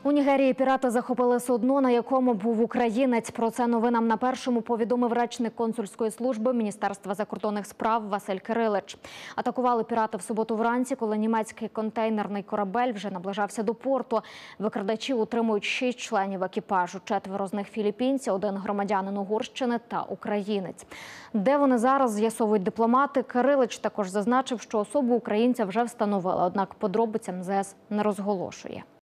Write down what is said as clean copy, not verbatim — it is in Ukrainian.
У Нігерії пірати захопили судно, на якому був українець. Про це новинам на Першому повідомив речник консульської служби Міністерства закордонних справ Василь Кирилич. Атакували пірати в суботу вранці, коли німецький контейнерний корабель вже наближався до порту. Викрадачі утримують 6 членів екіпажу. 4 з них філіппінці, 1 громадянин Угорщини та українець. Де вони зараз, з'ясовують дипломати. Кирилич також зазначив, що особу українця вже встановили, однак подробиць МЗС не розголошує.